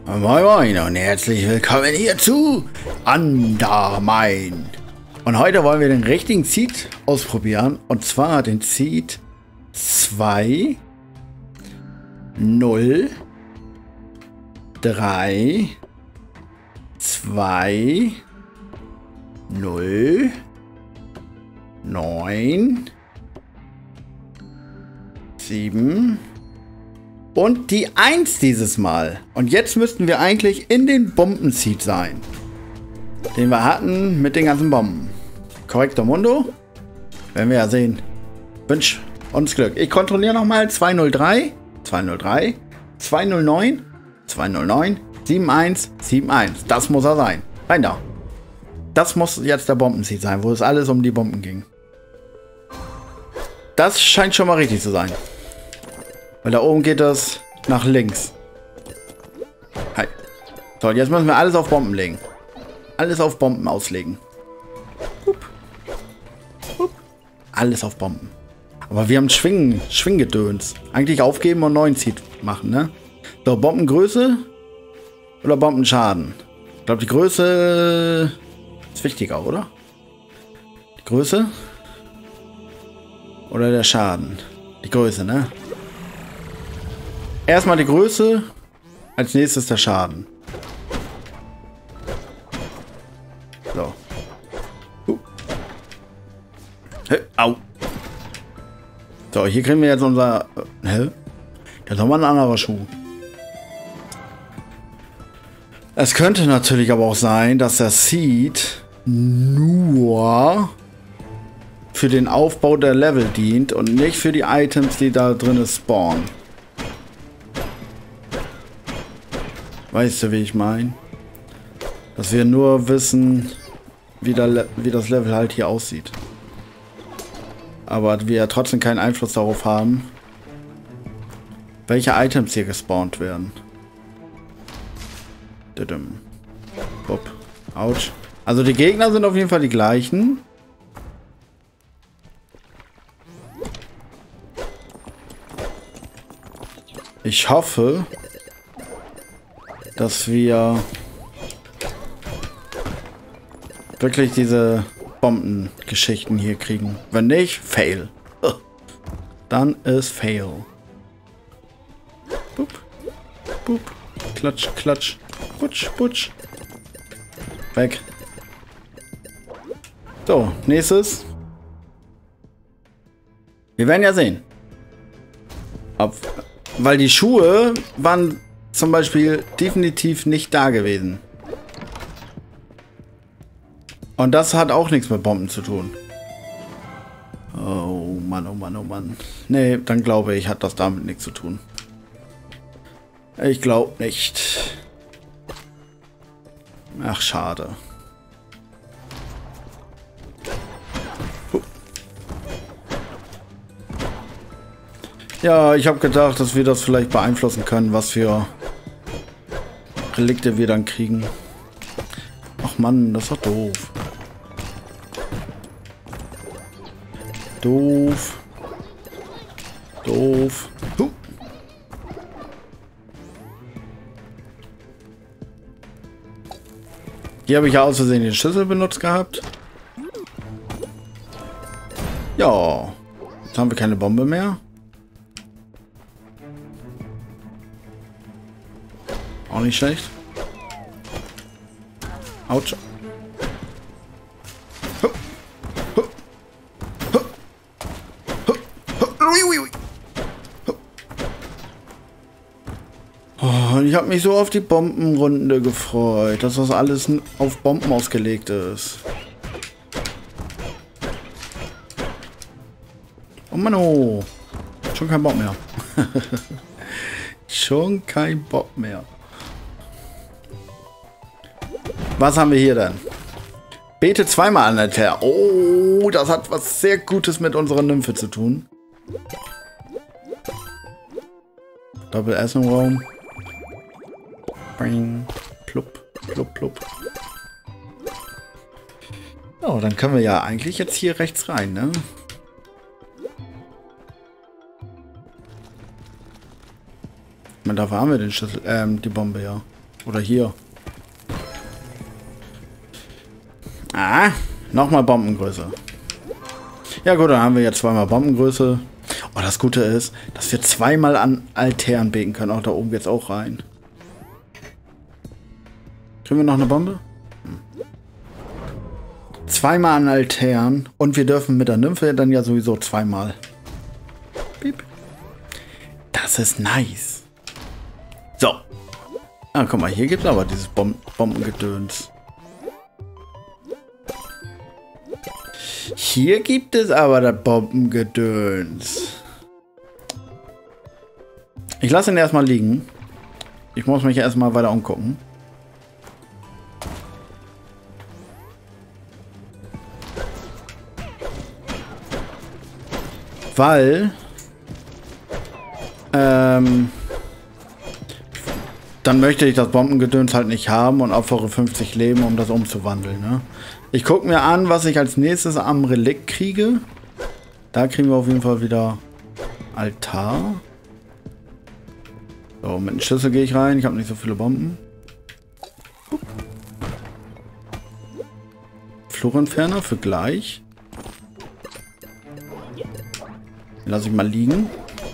Moin Moin und herzlich willkommen hier zu Undermine. Und heute wollen wir den richtigen Seed ausprobieren. Und zwar den Seed 2 0 3 2 0 9 7 und die 1 dieses Mal. Und jetzt müssten wir eigentlich in den Bomben-Seed sein, den wir hatten mit den ganzen Bomben. Korrekto Mundo. Werden wir ja sehen. Wünsch uns Glück. Ich kontrolliere nochmal 203, 203, 209, 209, 71, 71. Das muss er sein. Rein da. Das muss jetzt der Bomben-Seed sein, wo es alles um die Bomben ging. Das scheint schon mal richtig zu sein. Weil da oben geht das nach links. Hi. So, jetzt müssen wir alles auf Bomben legen. Alles auf Bomben auslegen. Hup. Hup. Alles auf Bomben. Aber wir haben Schwinggedöns. Eigentlich aufgeben und neuen Seed machen, ne? So, Bombengröße oder Bombenschaden? Ich glaube, die Größe ist wichtiger, oder? Die Größe oder der Schaden? Die Größe, ne? Erstmal die Größe, als nächstes der Schaden. So. Hey, au. So, hier kriegen wir jetzt unser... Hä? Jetzt haben wir ein anderer Schuh. Es könnte natürlich aber auch sein, dass der Seed nur für den Aufbau der Level dient und nicht für die Items, die da drin spawnen. Weißt du, wie ich meine? Dass wir nur wissen, wie das Level halt hier aussieht. Aber wir trotzdem keinen Einfluss darauf haben, welche Items hier gespawnt werden. Bup. Autsch. Also die Gegner sind auf jeden Fall die gleichen. Ich hoffe, dass wir wirklich diese Bombengeschichten hier kriegen. Wenn nicht, fail. Dann ist fail. Bup, bup, klatsch, klatsch, putsch, putsch. Weg. So, nächstes. Wir werden ja sehen. Weil die Schuhe waren zum Beispiel definitiv nicht da gewesen. Und das hat auch nichts mit Bomben zu tun. Oh Mann, oh Mann, oh Mann. Nee, dann glaube ich, hat das damit nichts zu tun. Ich glaube nicht. Ach, schade. Ja, ich habe gedacht, dass wir das vielleicht beeinflussen können, was für Relikte wir dann kriegen. Ach Mann, das ist doch doof. Doof. Doof. Hier habe ich ja aus Versehen den Schlüssel benutzt gehabt. Ja. Jetzt haben wir keine Bombe mehr. Auch nicht schlecht. Autsch. Oh, und ich habe mich so auf die Bombenrunde gefreut, dass das alles auf Bomben ausgelegt ist. Oh Mann, oh. Schon kein Bock mehr. Schon kein Bock mehr. Was haben wir hier denn? Bete zweimal an Alter. Oh, das hat was sehr Gutes mit unserer Nymphe zu tun. Doppel S im Raum. Bing. Plupp, plupp, plupp. Oh, dann können wir ja eigentlich jetzt hier rechts rein, ne? Dafür haben wir den Schlüssel, die Bombe, ja. Oder hier. Ah, nochmal Bombengröße. Ja gut, dann haben wir jetzt zweimal Bombengröße. Oh, das Gute ist, dass wir zweimal an Altären beten können. Auch da oben geht's auch rein. Kriegen wir noch eine Bombe? Zweimal an Altären. Und wir dürfen mit der Nymphe dann ja sowieso zweimal. Piep. Das ist nice. So. Ah, guck mal, hier gibt es aber dieses Bombengedöns. Hier gibt es aber das Bombengedöns. Ich lasse ihn erstmal liegen. Ich muss mich erstmal weiter umgucken. Weil dann möchte ich das Bombengedöns halt nicht haben und opfere 50 Leben, um das umzuwandeln. Ne? Ich gucke mir an, was ich als nächstes am Relikt kriege. Da kriegen wir auf jeden Fall wieder Altar. So, mit dem Schlüssel gehe ich rein. Ich habe nicht so viele Bomben. Flurentferner für gleich. Den lasse ich mal liegen.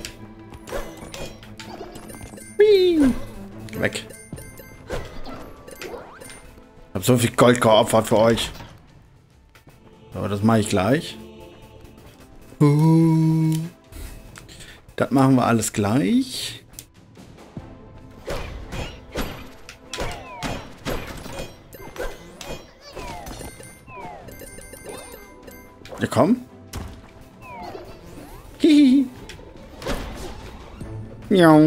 Whee! Weg. Ich habe so viel Gold geopfert für euch. So, das mache ich gleich. Das machen wir alles gleich. Ja, komm. Hihi. Miau.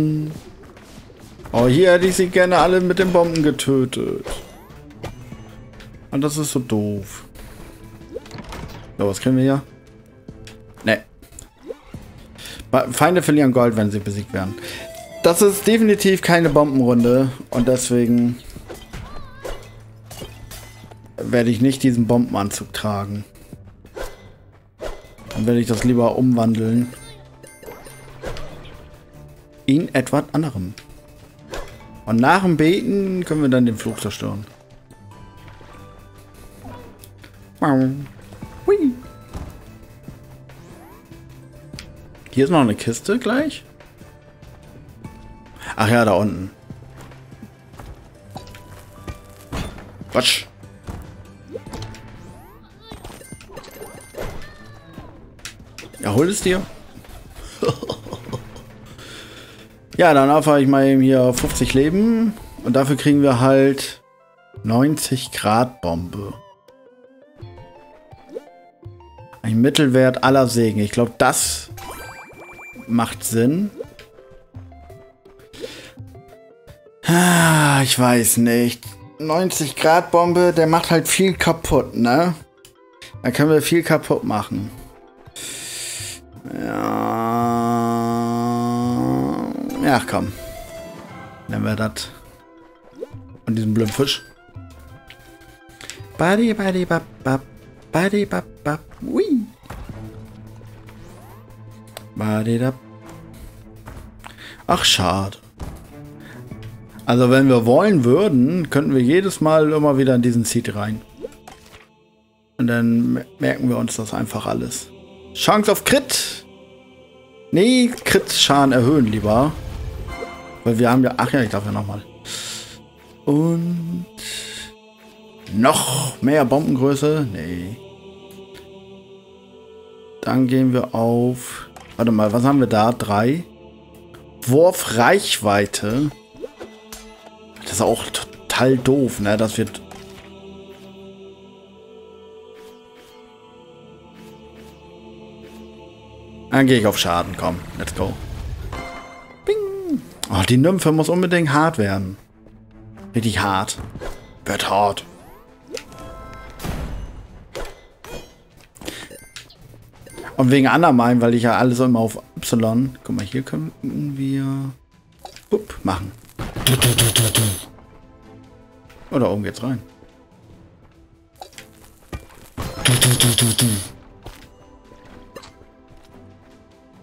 Oh, hier hätte ich sie gerne alle mit den Bomben getötet. Und das ist so doof. So, was kriegen wir hier? Ne. Feinde verlieren Gold, wenn sie besiegt werden. Das ist definitiv keine Bombenrunde. Und deswegen werde ich nicht diesen Bombenanzug tragen. Dann werde ich das lieber umwandeln in etwas anderem. Und nach dem Beten können wir dann den Fluch zerstören. Hui. Hier ist noch eine Kiste gleich. Ach ja, da unten. Quatsch. Ja, hol es dir. Ja, dann opfere ich mal eben hier 50 Leben. Und dafür kriegen wir halt 90 Grad Bombe. Ein Mittelwert aller Segen. Ich glaube, das macht Sinn. Ah, ich weiß nicht. 90 Grad Bombe, der macht halt viel kaputt, ne? Da können wir viel kaputt machen. Ja, komm. Nehmen wir das. Und diesen blöden Fisch. Badi, badi, bab, bab. Badi, bab, bab. Ui. Badi, bab. Ach, schade. Also, wenn wir wollen würden, könnten wir jedes Mal immer wieder in diesen Seed rein. Und dann merken wir uns das einfach alles. Chance auf Crit. Nee, Crit-Schaden erhöhen lieber. Weil wir haben ja... Ach ja, ich darf ja nochmal. Und... noch mehr Bombengröße? Nee. Dann gehen wir auf... Warte mal, was haben wir da? 3. Wurfreichweite. Das ist auch total doof, ne? Das wird... Dann gehe ich auf Schaden, komm. Let's go. Bing. Oh, die Nymphe muss unbedingt hart werden. Richtig hart. Wird hart. Und wegen Andermalen, weil ich ja alles immer auf Y... Guck mal, hier können wir... machen. Oh, da oben geht's rein.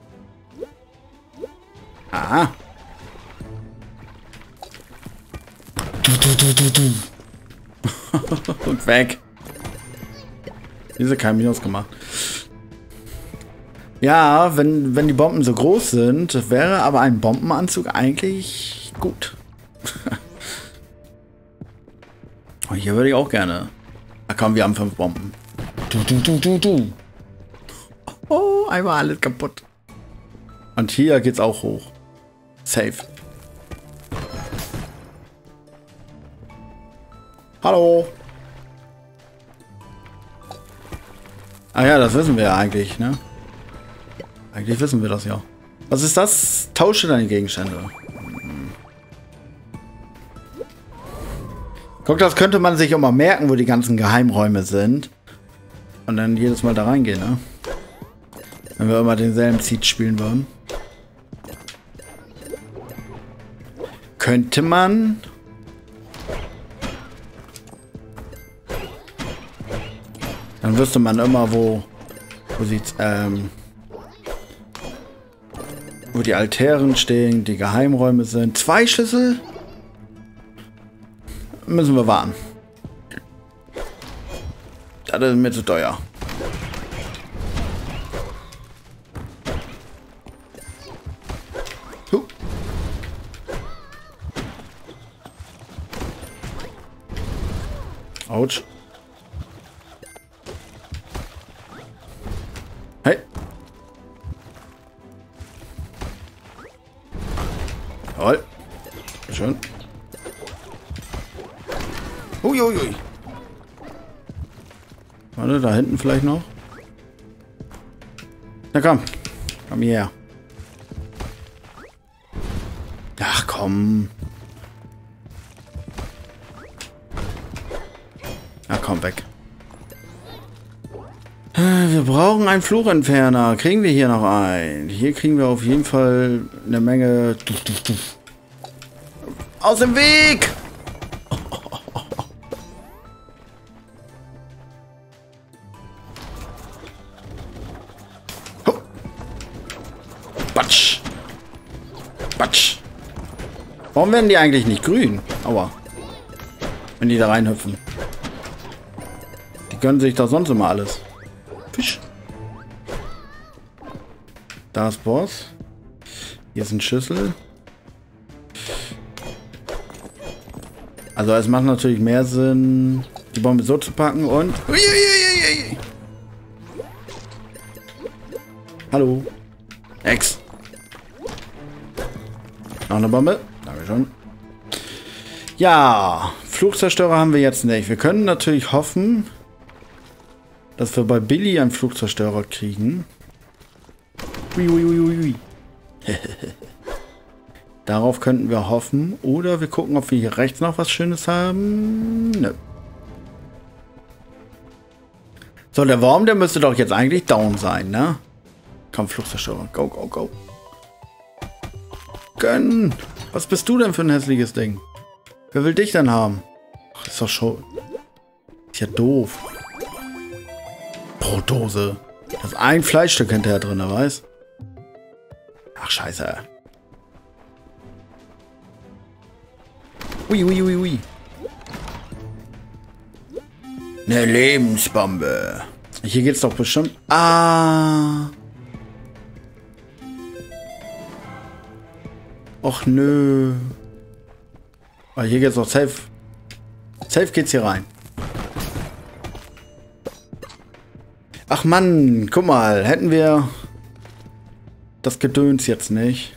Ah. Und weg. Diese kein Minus gemacht. Ja, wenn die Bomben so groß sind, wäre aber ein Bombenanzug eigentlich gut. Hier würde ich auch gerne. Da kommen wir haben 5 Bomben. Oh, einmal alles kaputt. Und hier geht's auch hoch. Safe. Hallo. Ah ja, das wissen wir ja eigentlich, ne? Eigentlich wissen wir das ja. Was ist das? Tausche deine Gegenstände. Guck, das könnte man sich auch mal merken, wo die ganzen Geheimräume sind. Und dann jedes Mal da reingehen, ne? Wenn wir immer denselben Seed spielen würden. Könnte man... Dann wüsste man immer, wo sieht's, wo die Altären stehen, die Geheimräume sind. 2 Schlüssel? Müssen wir warten. Das ist mir zu teuer. Autsch. Hey. Jawohl. Schön. Uiuiui. Warte, da hinten vielleicht noch. Na komm. Komm hierher. Ach komm. Na komm, weg. Wir brauchen einen Fluchentferner. Kriegen wir hier noch einen? Hier kriegen wir auf jeden Fall eine Menge... Aus dem Weg! Batsch! Batsch! Warum werden die eigentlich nicht grün? Aua. Wenn die da reinhüpfen. Die gönnen sich doch sonst immer alles. Fisch. Da ist Boss. Hier ist ein Schlüssel. Also es macht natürlich mehr Sinn, die Bombe so zu packen und... Uiuiuiui. Hallo. Ex. Noch eine Bombe. Dankeschön. Ja, Flugzerstörer haben wir jetzt nicht. Wir können natürlich hoffen, dass wir bei Billy einen Flugzerstörer kriegen. Uiuiuiui. Darauf könnten wir hoffen. Oder wir gucken, ob wir hier rechts noch was Schönes haben. Nö. So, der Wurm, der müsste doch jetzt eigentlich down sein, ne? Komm, Flugzerstörer. Go, go, go. Gönn. Was bist du denn für ein hässliches Ding? Wer will dich denn haben? Ach, ist doch schon... Ist ja doof. Brotdose. Da ist ein Fleischstück hinterher drin, weißt? Ach, scheiße. Ui, ui, ui, ui. Eine Lebensbombe. Hier geht's doch bestimmt... Ah. Och, nö. Aber hier geht's doch safe. Safe geht's hier rein. Ach Mann, guck mal. Hätten wir das Gedöns jetzt nicht.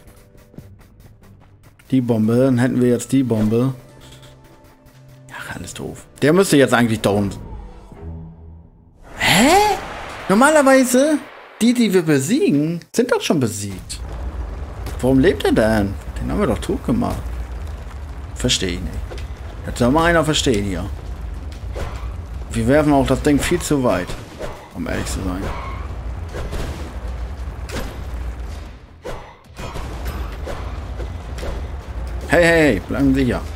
Die Bombe, dann hätten wir jetzt die Bombe. Ach, alles doof. Der müsste jetzt eigentlich down. Hä? Normalerweise, die wir besiegen, sind doch schon besiegt. Warum lebt er denn? Den haben wir doch tot gemacht. Verstehe ich nicht. Jetzt soll mal einer verstehen hier. Wir werfen auch das Ding viel zu weit, um ehrlich zu sein. Hey, hey, hey, bleiben Sie hier.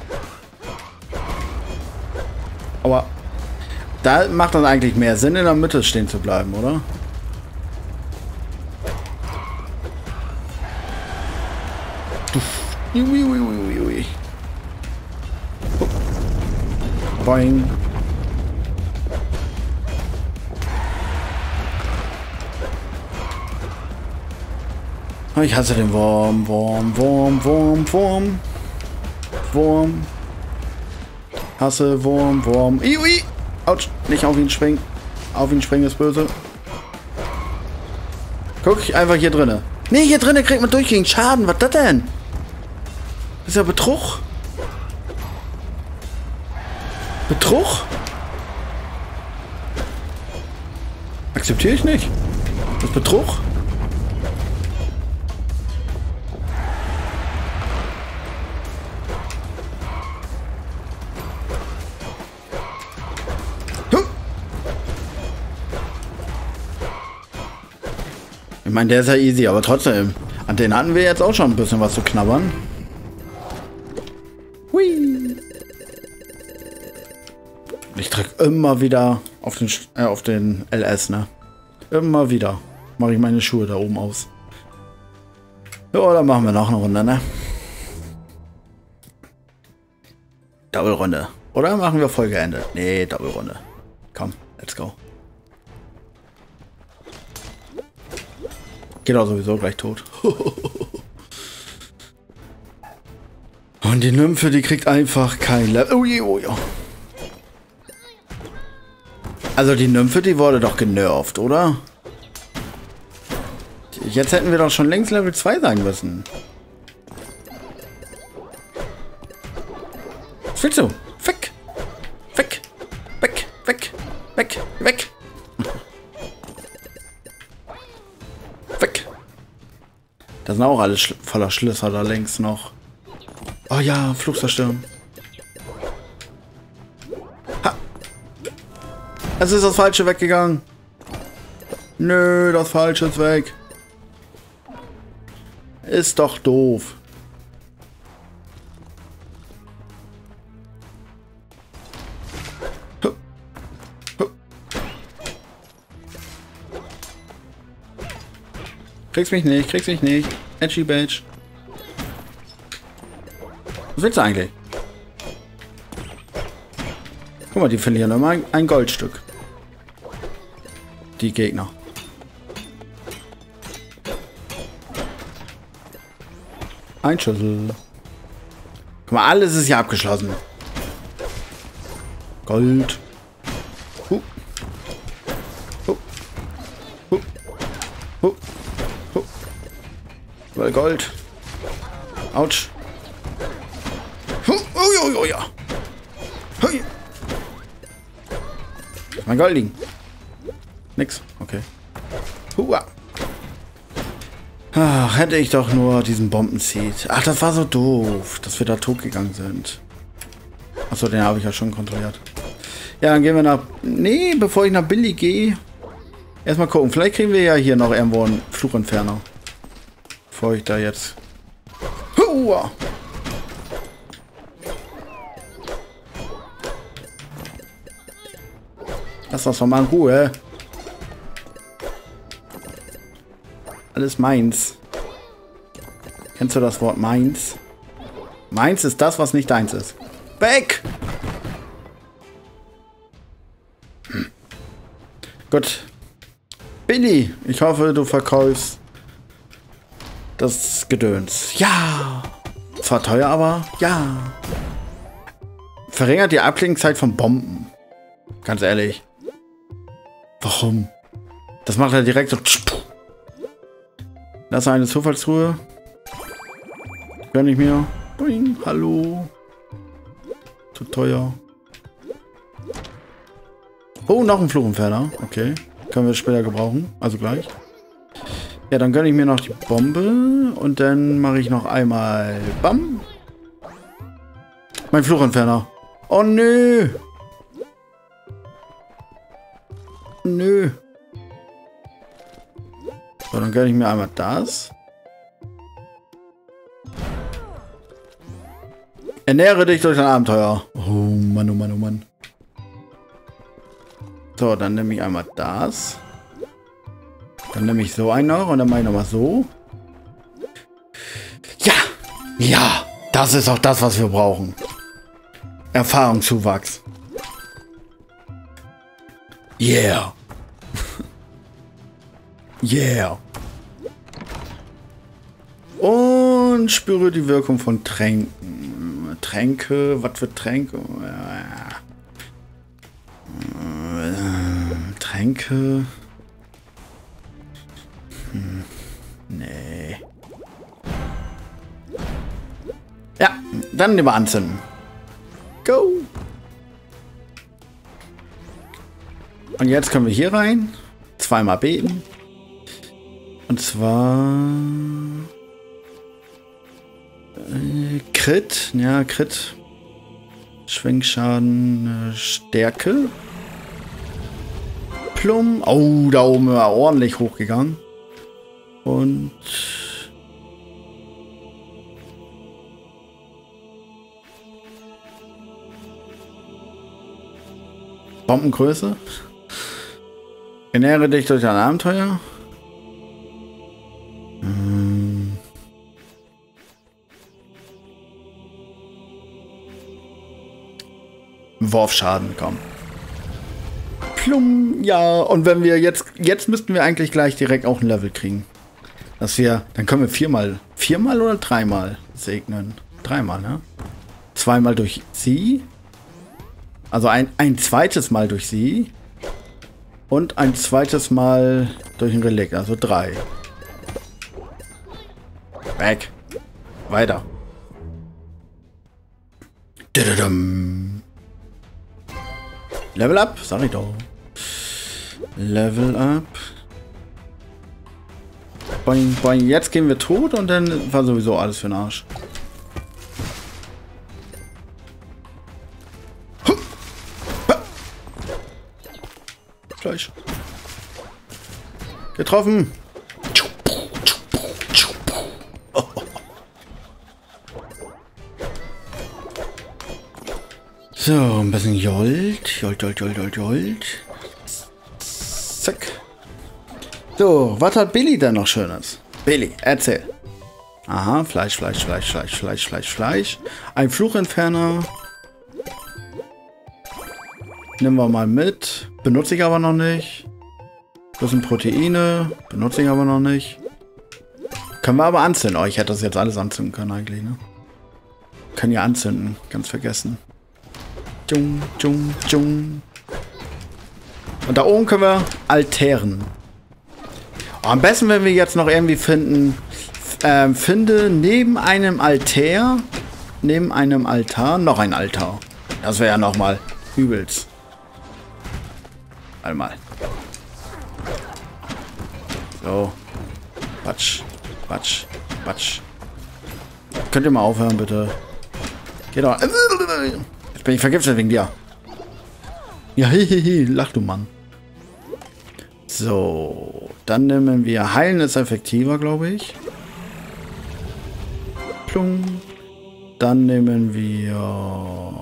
Aber da macht das eigentlich mehr Sinn, in der Mitte stehen zu bleiben, oder? Boing. Ich hasse den Wurm. Wurm. Hasse Wurm. Ui. Autsch. Nicht auf ihn springen. Auf ihn springen ist böse. Guck, einfach hier drinne. Nee, hier drinne kriegt man durchgehend Schaden. Was ist das denn? Das ist ja Betrug. Betrug? Akzeptiere ich nicht. Das ist Betrug. Ich meine, der ist ja easy, aber trotzdem. An den hatten wir jetzt auch schon ein bisschen was zu knabbern. Hui. Ich drücke immer wieder auf den LS, ne? Immer wieder mache ich meine Schuhe da oben aus. Ja, dann machen wir noch eine Runde, ne? Double-Runde. Oder machen wir Folgeende? Nee, Double-Runde. Komm, let's go. Geht auch sowieso gleich tot. Und die Nymphe, die kriegt einfach kein Level. Oh ja. Also die Nymphe, die wurde doch genervt, oder? Jetzt hätten wir doch schon längst Level 2 sein müssen. Was willst du? Weg! Weg! Weg! Weg! Weg! Weg! Weg! Da sind auch alle voller Schlösser da längs noch. Oh ja, Flugzerstören. Ha! Es ist das Falsche weggegangen. Nö, das Falsche ist weg. Ist doch doof. Kriegst mich nicht, kriegst mich nicht. Edgy Badge. Was willst du eigentlich? Guck mal, die verlieren immer ein Goldstück. Die Gegner. Ein Schüssel. Guck mal, alles ist hier abgeschlossen. Gold. Weil Gold. Autsch. Oh ja. Mein Gold liegen. Nix. Okay. Hua. Ach, hätte ich doch nur diesen Bombenseed. Ach, das war so doof, dass wir da tot gegangen sind. Achso, den habe ich ja schon kontrolliert. Ja, dann gehen wir nach... Nee, bevor ich nach Billy gehe. Erstmal gucken. Vielleicht kriegen wir ja hier noch irgendwo einen Fluchentferner. Bevor ich da jetzt... Hua! Lass das doch mal in Ruhe. Alles meins. Kennst du das Wort meins? Meins ist das, was nicht deins ist. Weg! Gut. Billy, ich hoffe, du verkaufst das Gedöns. Ja! Zwar teuer, aber ja. Verringert die Abklingzeit von Bomben. Ganz ehrlich. Warum? Das macht er direkt so... Das ist eine Zufallstruhe. Gönn ich mir. Boing, hallo. Zu teuer. Oh, noch ein Fluchentferner. Okay. Können wir später gebrauchen. Also gleich. Ja, dann gönne ich mir noch die Bombe. Und dann mache ich noch einmal... Bam. Mein Fluchentferner. Oh, nö. Nö. So, dann gönne ich mir einmal das. Ernähre dich durch ein Abenteuer. Oh Mann, oh Mann, oh Mann. So, dann nehme ich einmal das. Dann nehme ich so einen noch und dann mache ich nochmal so. Ja! Ja! Das ist auch das, was wir brauchen. Erfahrungszuwachs. Yeah. Yeah. Und spüre die Wirkung von Tränken. Tränke, was für Tränke? Tränke. Nee. Ja, dann lieber anzünden. Go! Und jetzt können wir hier rein. Zweimal beten. Und zwar... Crit. Ja, Crit. Schwenkschaden. Stärke. Plum. Oh, da oben war ordentlich hochgegangen. Und... Bombengröße. Ernähre dich durch ein Abenteuer. Wurfschaden, komm. Plum, ja. Und wenn wir jetzt müssten wir eigentlich gleich direkt auch ein Level kriegen. Dass wir, dann können wir viermal oder dreimal segnen. Dreimal, ne? Zweimal durch sie. Also ein zweites Mal durch sie. Und ein zweites Mal durch ein Relikt. Also 3. Weg. Weiter. Level up, sag ich doch. Level up. Boing, boing. Jetzt gehen wir tot und dann war sowieso alles für den Arsch. Fleisch. Getroffen. So, ein bisschen Jolt. Jolt. Zack. So, was hat Billy denn noch Schönes? Billy, erzähl. Aha, Fleisch. Ein Fluchentferner. Nehmen wir mal mit. Benutze ich aber noch nicht. Das sind Proteine. Benutze ich aber noch nicht. Können wir aber anzünden. Oh, ich hätte das jetzt alles anzünden können eigentlich, ne? Können ja anzünden. Ganz vergessen. Tschung. Und da oben können wir Altären. Oh, am besten, wenn wir jetzt noch irgendwie finden, finde neben einem Altar noch ein Altar. Das wäre ja nochmal übelst. Einmal. So. Quatsch. Könnt ihr mal aufhören, bitte? Geht doch. Jetzt bin ich vergiftet wegen dir. Ja, hihihi, lach du Mann. So. Dann nehmen wir Heilen ist effektiver, glaube ich. Plung. Dann nehmen wir...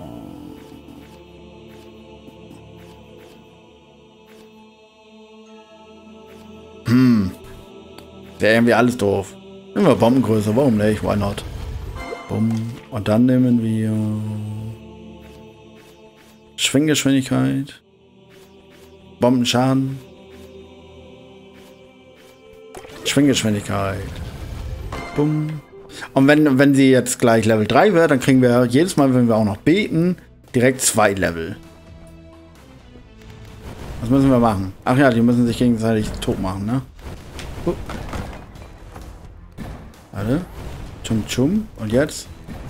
Wäre irgendwie alles doof. Nehmen wir Bombengröße, warum nicht? Why not? Bumm. Und dann nehmen wir... Schwinggeschwindigkeit. Bombenschaden. Schwinggeschwindigkeit. Bumm. Und wenn sie jetzt gleich Level 3 wird, dann kriegen wir jedes Mal, wenn wir auch noch beten, direkt 2 Level. Was müssen wir machen? Ach ja, die müssen sich gegenseitig tot machen, ne? Warte. Tschum. Und jetzt?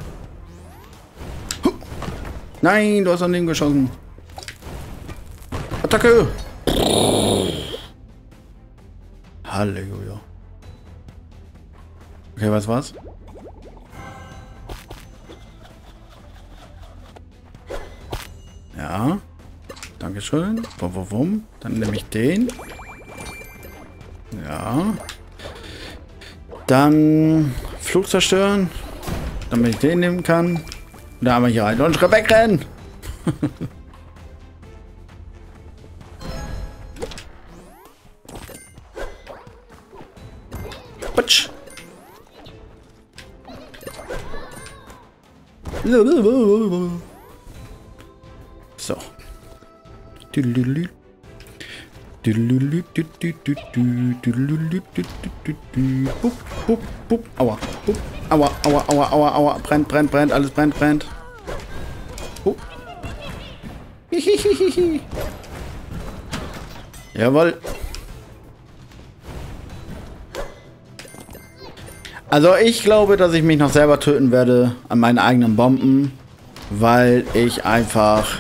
Nein, du hast an dem geschossen. Attacke! Halleluja. Okay, was war's? Ja. Dankeschön. Wum. Dann nehme ich den. Ja. Dann Flug zerstören. Damit ich den nehmen kann. Da haben wir hier einen. Und wegrennen! Putsch. So. Bup, bup, bup. Aua. Bup. Aua, aua, aua, aua, aua. Brennt, brennt, brennt. Alles brennt, brennt. Bup. Hihihihi. Jawohl. Also ich glaube, dass ich mich noch selber töten werde an meinen eigenen Bomben, weil ich einfach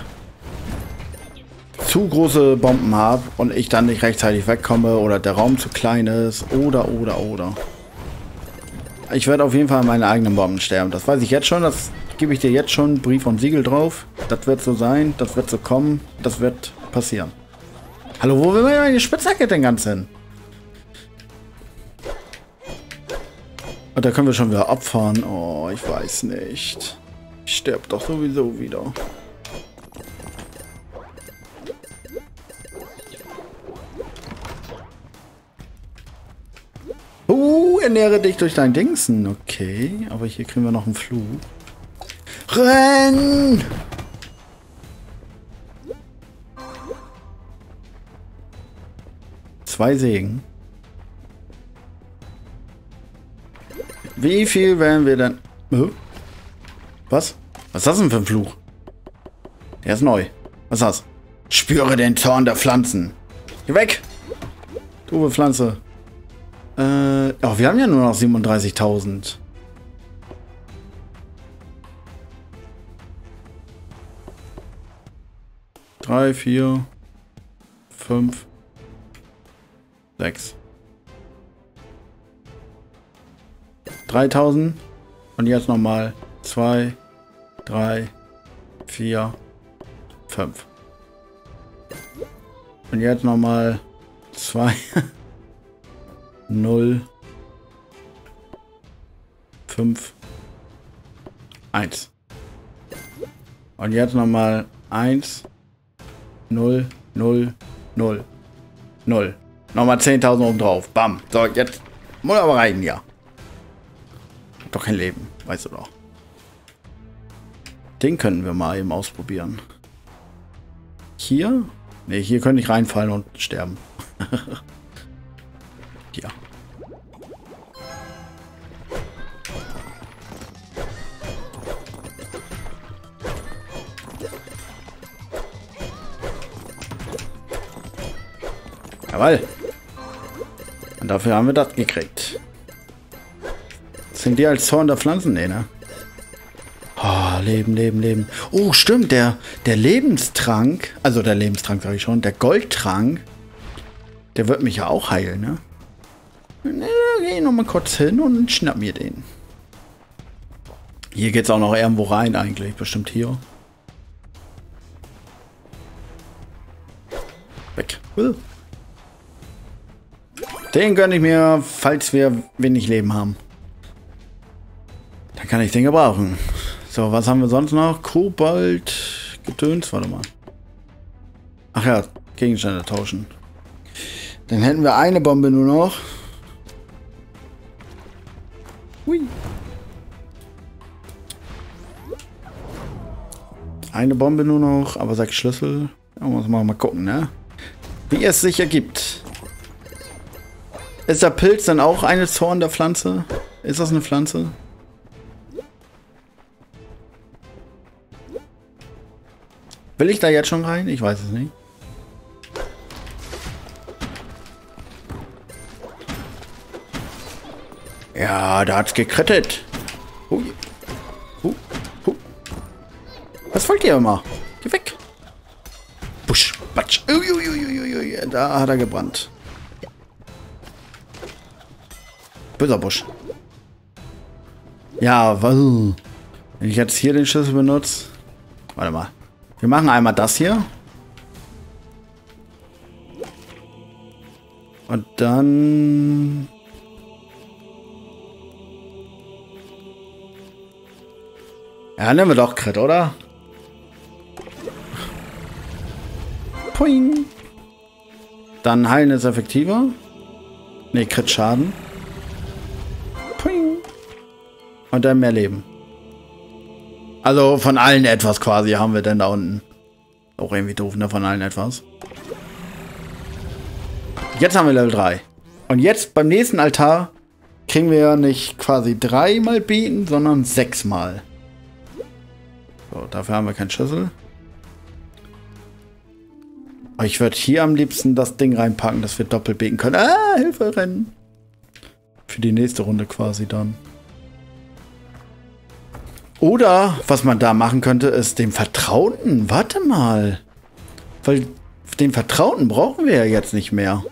zu große Bomben habe und ich dann nicht rechtzeitig wegkomme oder der Raum zu klein ist oder. Ich werde auf jeden Fall an meine eigenen Bomben sterben. Das weiß ich jetzt schon, das gebe ich dir jetzt schon Brief und Siegel drauf. Das wird so sein, das wird so kommen, das wird passieren. Hallo, wo will meine Spitzhacke denn ganz hin? Und da können wir schon wieder opfern. Oh, ich weiß nicht. Ich sterbe doch sowieso wieder. Ernähre dich durch dein Dingsen. Okay, aber hier kriegen wir noch einen Flug. Renn! Zwei Segen. Wie viel werden wir denn... Was? Was ist das denn für ein Fluch? Der ist neu. Was ist das? Spüre den Zorn der Pflanzen. Geh weg! Du Pflanze. Oh, wir haben ja nur noch 37.000. Drei, 4, 5, 6. 3.000. Und jetzt nochmal 2, 3, 4, 5. Und jetzt nochmal 2, 0, 5, 1. Und jetzt nochmal 1, 0, 0, 0, 0. Nochmal 10.000 oben drauf. Bam. So, jetzt muss aber rein, ja. Hab doch kein Leben, weißt du doch. Den könnten wir mal eben ausprobieren. Hier? Ne, hier könnte ich reinfallen und sterben. Ja. Jawohl. Und dafür haben wir das gekriegt. Sind die als Zorn der Pflanzen? Nee, ne? Oh, Leben, Leben, Leben. Oh, stimmt, der Lebenstrank, also der Lebenstrank sage ich schon, der Goldtrank, der wird mich ja auch heilen, ne? Geh noch mal kurz hin und schnapp mir den. Hier geht's auch noch irgendwo rein eigentlich, bestimmt hier. Weg. Den gönne ich mir, falls wir wenig Leben haben. Dann kann ich den gebrauchen. So, was haben wir sonst noch? Kobold, Gedöns, warte mal. Ach ja, Gegenstände tauschen. Dann hätten wir eine Bombe nur noch. Hui. Eine Bombe nur noch, aber 6 Schlüssel. Da muss man mal gucken, ne? Wie es sich ergibt. Ist der Pilz dann auch eine Zorn der Pflanze? Ist das eine Pflanze? Will ich da jetzt schon rein? Ich weiß es nicht. Ja, da hat's gekrittet. Was wollt ihr immer? Geh weg. Busch, Batsch. Da hat er gebrannt. Böser Busch. Ja, wenn ich jetzt hier den Schlüssel benutze. Warte mal. Wir machen einmal das hier. Und dann... Ja, nehmen wir doch Crit, oder? Poing. Dann heilen ist effektiver. Ne, Crit Schaden. Poing. Und dann mehr Leben. Also von allen etwas quasi haben wir denn da unten. Auch irgendwie doof, ne? Von allen etwas. Jetzt haben wir Level 3. Und jetzt beim nächsten Altar kriegen wir ja nicht quasi 3-mal beten, sondern 6-mal. So, dafür haben wir keinen Schlüssel. Aber ich würde hier am liebsten das Ding reinpacken, dass wir doppelt beten können. Ah, Hilfe, rennen. Für die nächste Runde quasi dann. Oder, was man da machen könnte, ist dem Vertrauten. Warte mal. Weil den Vertrauten brauchen wir ja jetzt nicht mehr.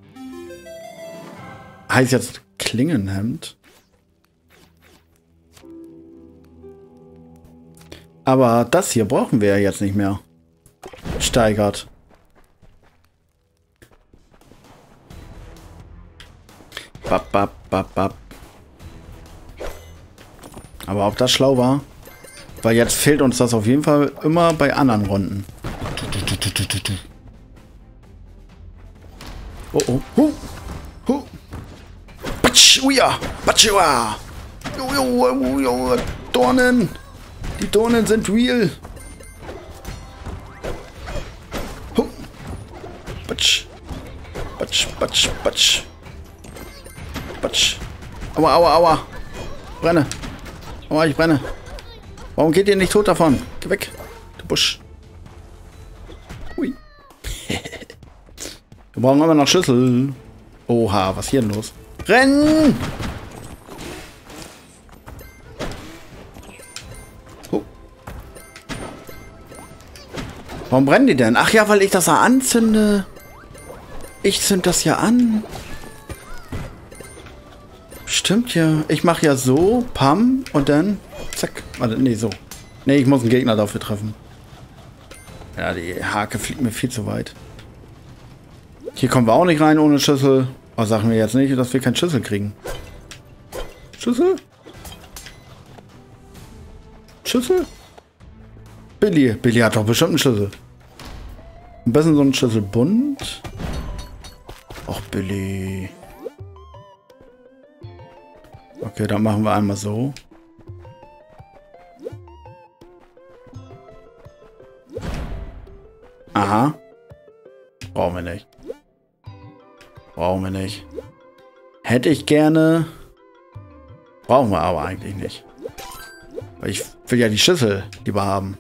Heißt jetzt Klingenhemd. Aber das hier brauchen wir ja jetzt nicht mehr. Steigert. Bap, bap, bap, bap. Aber ob das schlau war? Weil jetzt fehlt uns das auf jeden Fall immer bei anderen Runden. Oh oh. Hu. Hu. Batsch. Uja. Batschua. Dornen. Die Dornen sind real. Hu. Batsch. Batsch, batsch, batsch. Batsch. Aua, aua, aua. Brenne. Aua, ich brenne. Warum geht ihr nicht tot davon? Geh weg, du Busch. Hui. Wir brauchen immer noch Schlüssel. Oha, was ist hier denn los? Rennen! Oh. Warum brennen die denn? Ach ja, weil ich das da anzünde. Ich zünd das ja an. Stimmt ja. Ich mache ja so, pam, und dann zack. Warte, nee, so. Nee, ich muss einen Gegner dafür treffen. Ja, die Hake fliegt mir viel zu weit. Hier kommen wir auch nicht rein ohne Schlüssel. Aber sagen wir jetzt nicht, dass wir keinen Schlüssel kriegen. Schlüssel? Schlüssel? Billy. Billy hat doch bestimmt einen Schlüssel. Am besten so einen Schlüssel bunt. Och, Billy. Okay, dann machen wir einmal so. Aha. Brauchen wir nicht. Brauchen wir nicht. Hätte ich gerne. Brauchen wir aber eigentlich nicht. Weil ich will ja die Schlüssel lieber haben.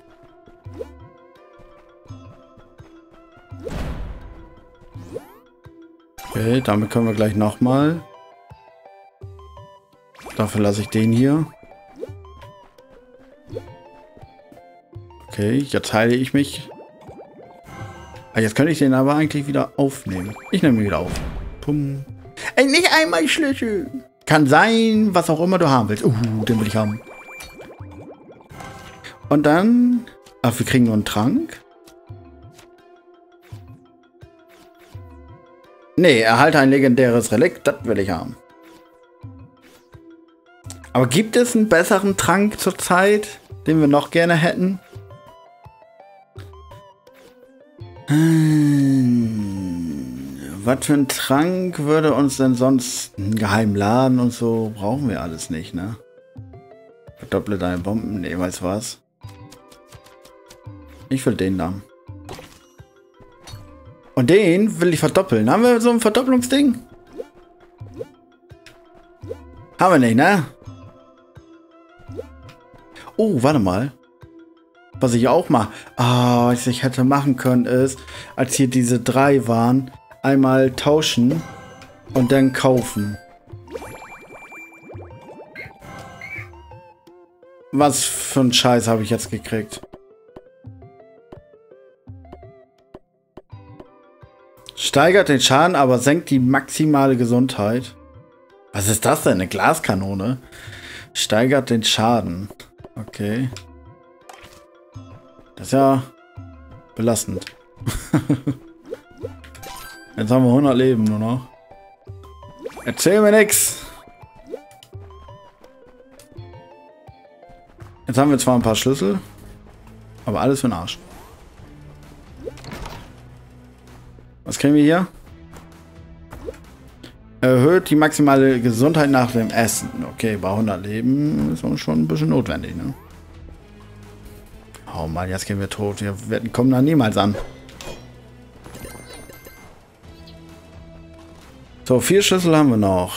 Okay, damit können wir gleich nochmal. Dafür lasse ich den hier. Okay, jetzt heile ich mich. Ah, jetzt könnte ich den aber eigentlich wieder aufnehmen. Ich nehme ihn wieder auf. Pum. Ey, nicht einmal Schlüssel. Kann sein, was auch immer du haben willst. Den will ich haben. Und dann... Ach, wir kriegen nur einen Trank. Nee, erhalte ein legendäres Relikt. Das will ich haben. Aber gibt es einen besseren Trank zurzeit, den wir noch gerne hätten? Was für ein Trank würde uns denn sonst einen geheimen Laden und so? Brauchen wir alles nicht, ne? Verdopple deine Bomben. Ne, weißt du was? Ich will den da. Und den will ich verdoppeln. Haben wir so ein Verdopplungsding? Haben wir nicht, ne? Oh, warte mal. Was ich auch mal... Ah, was ich hätte machen können ist, als hier diese 3 waren, einmal tauschen und dann kaufen. Was für ein Scheiß habe ich jetzt gekriegt? Steigert den Schaden, aber senkt die maximale Gesundheit. Was ist das denn? Eine Glaskanone? Steigert den Schaden. Okay. Das ist ja belastend. Jetzt haben wir 100 Leben nur noch. Erzähl mir nix. Jetzt haben wir zwar ein paar Schlüssel, aber alles für den Arsch. Was kriegen wir hier? Erhöht die maximale Gesundheit nach dem Essen. Okay, bei 100 Leben ist uns schon ein bisschen notwendig, ne? Oh Mann, jetzt gehen wir tot. Wir kommen da niemals an. So, 4 Schlüssel haben wir noch.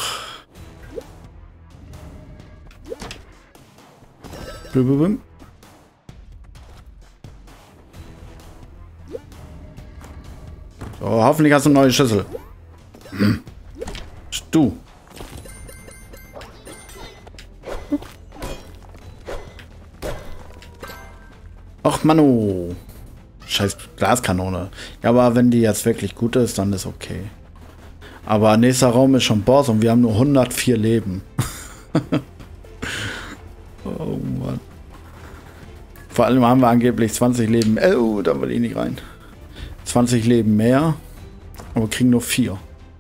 So, hoffentlich hast du eine neue Schüssel. Du. Ach, Manu. Scheiß Glaskanone. Ja, aber wenn die jetzt wirklich gut ist, dann ist okay. Aber nächster Raum ist schon Boss und wir haben nur 104 Leben. Oh Mann. Vor allem haben wir angeblich 20 Leben. Oh, da will ich nicht rein. 20 Leben mehr. Aber kriegen nur 4.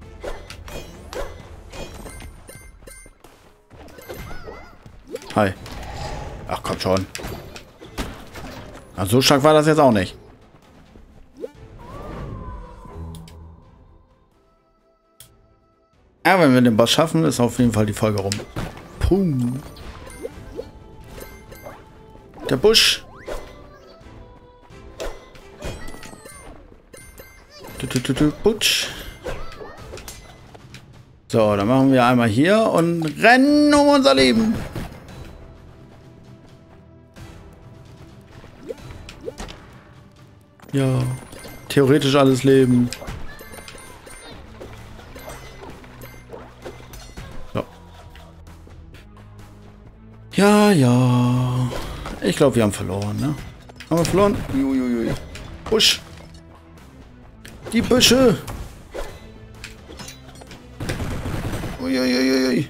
Hi. Ach, komm schon. So stark war das jetzt auch nicht. Ja, wenn wir den Boss schaffen, ist auf jeden Fall die Folge rum. Pum. Der Busch. Butsch. So, dann machen wir einmal hier und rennen um unser Leben. Ja, theoretisch alles Leben. So. Ja, ja. Ich glaube, wir haben verloren, ne? Haben wir verloren? Uiuiui. Busch. Die Büsche. Uiuiui.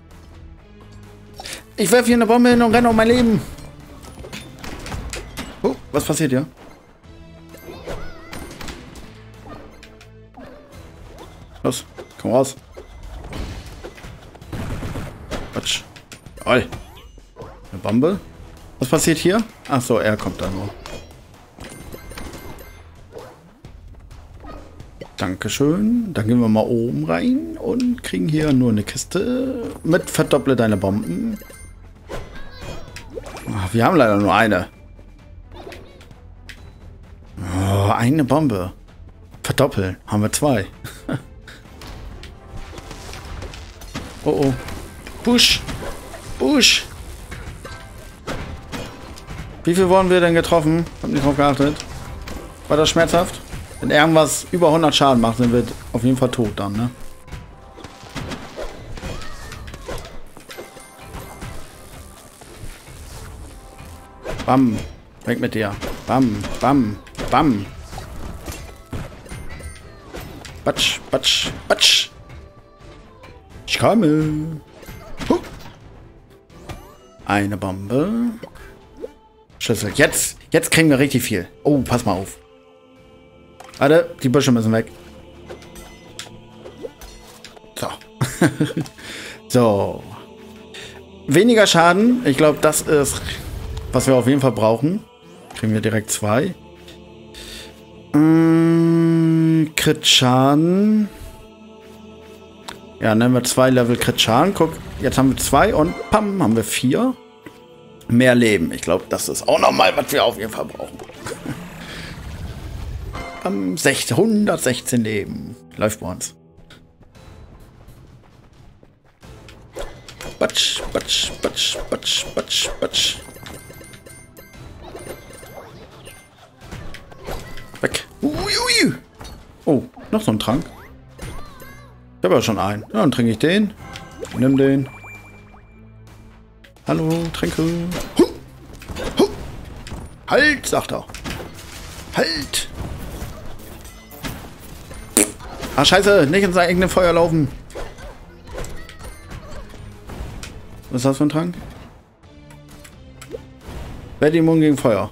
Ich werfe hier eine Bombe hin und renne um mein Leben. Oh, was passiert hier? Los, komm raus. Quatsch. Oi. Eine Bombe. Was passiert hier? Ach so, er kommt da nur. Dankeschön. Dann gehen wir mal oben rein und kriegen hier nur eine Kiste mit verdopple deine Bomben. Ach, wir haben leider nur eine. Oh, eine Bombe. Verdoppeln. Haben wir 2. Oh oh. Busch. Busch. Wie viel wurden wir denn getroffen? Hab nicht drauf geachtet. War das schmerzhaft? Wenn irgendwas über 100 Schaden macht, sind wir auf jeden Fall tot dann, ne? Bam. Weg mit dir. Bam, bam, bam. Batsch, batsch, batsch. Ich komme. Huh. Eine Bombe. Schlüssel. Jetzt kriegen wir richtig viel. Oh, pass mal auf. Warte, die Büsche müssen weg. So. So. Weniger Schaden. Ich glaube, das ist, was wir auf jeden Fall brauchen. Kriegen wir direkt 2. Crit-Schaden. Ja, nehmen wir 2 Level Crit-Schaden. Guck, jetzt haben wir 2 und pam, haben wir 4. Mehr Leben. Ich glaube, das ist auch nochmal, was wir auf jeden Fall brauchen. 116 Leben. Läuft bei uns. Batsch, batsch, batsch, batsch, batsch, batsch. Weg. Uiui. Oh, noch so ein Trank. Ich habe ja schon einen. Ja, dann trinke ich den. Nimm den. Hallo, Tränke. Halt, sagt er. Halt. Ah, scheiße, nicht ins eigene Feuer laufen. Was ist das für ein Trank? Werde immun gegen Feuer.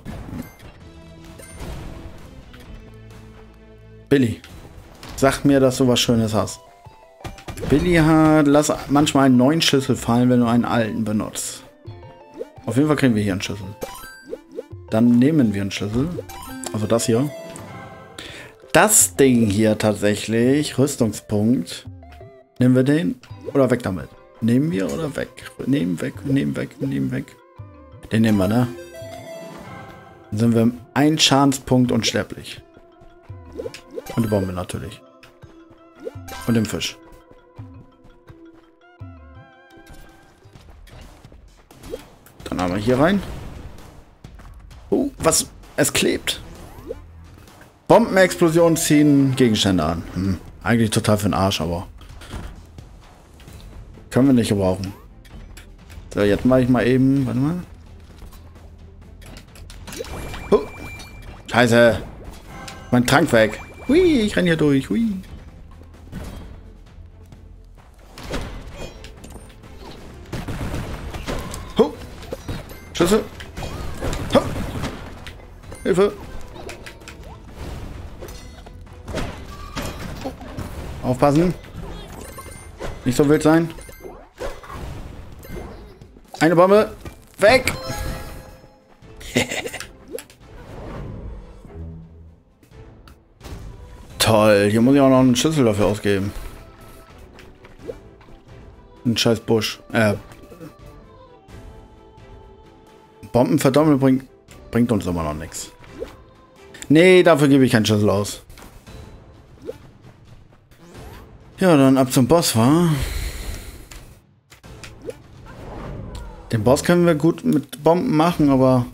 Billy, sag mir, dass du was Schönes hast. Billy hat, lass manchmal einen neuen Schlüssel fallen, wenn du einen alten benutzt. Auf jeden Fall kriegen wir hier einen Schlüssel. Dann nehmen wir einen Schlüssel. Also das hier. Das Ding hier tatsächlich. Rüstungspunkt. Nehmen wir den oder weg damit? Nehmen wir oder weg? Nehmen weg, nehmen weg, nehmen weg. Den nehmen wir, ne? Dann sind wir ein Schadenspunkt unsterblich. Und die Bombe natürlich. Und den Fisch. Dann haben wir hier rein. Was? Es klebt. Bombenexplosionen ziehen Gegenstände an. Eigentlich total für den Arsch, aber können wir nicht gebrauchen. So, jetzt mache ich mal eben. Warte mal. Scheiße. Mein Trank weg. Hui, ich renne hier durch. Hui. Schüsse. Hilfe. Aufpassen. Nicht so wild sein. Eine Bombe. Weg. Toll. Hier muss ich auch noch einen Schlüssel dafür ausgeben. Ein scheiß Busch. Bomben verdoppeln bringt uns immer noch nichts. Nee, dafür gebe ich keinen Schlüssel aus. Ja, dann ab zum Boss, wa? Den Boss können wir gut mit Bomben machen, aber...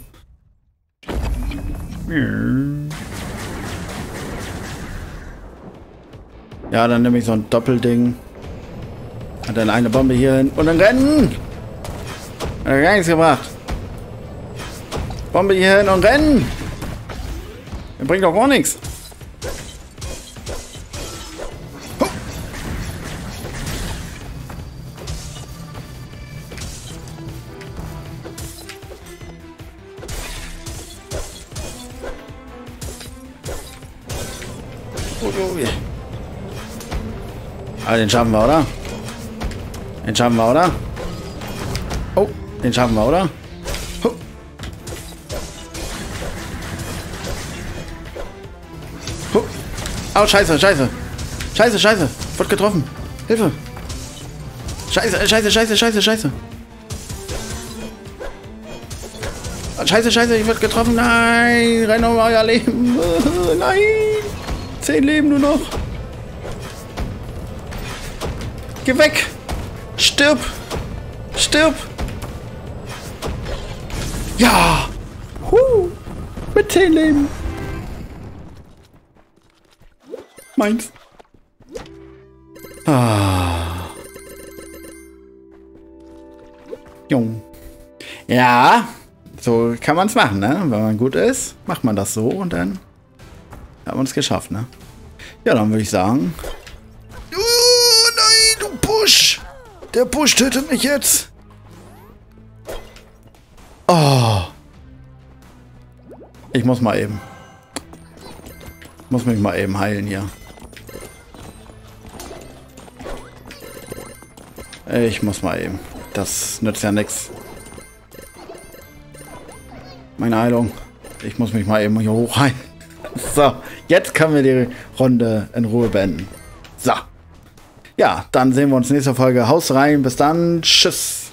Ja, dann nehme ich so ein Doppelding. Hat dann eine Bombe hier hin und dann rennen! Hat gar nichts gebracht. Bombe hier hin und rennen! Das bringt doch gar nichts. Aber den schaffen wir, oder? Den schaffen wir, oder? Oh, den schaffen wir, oder? Oh, scheiße, scheiße. Scheiße, scheiße. Wird getroffen. Hilfe. Scheiße, scheiße, scheiße, scheiße, scheiße. Scheiße, scheiße, ich werd getroffen. Nein, renn um euer Leben. Nein. 10 Leben nur noch. Geh weg. Stirb. Stirb. Ja. Mit 10 Leben. Meins. Jung. Ja, so kann man es machen, ne? Wenn man gut ist, macht man das so und dann hat man es geschafft, ne? Ja, dann würde ich sagen... nein, du Busch! Der Busch tötet mich jetzt! Oh! Ich muss mal eben. Muss mich mal eben heilen hier. Ich muss mal eben. Das nützt ja nichts. Meine Heilung. Ich muss mich mal eben hier hochheilen. So, jetzt können wir die Runde in Ruhe beenden. So. Ja, dann sehen wir uns nächste Folge. Haus rein. Bis dann. Tschüss.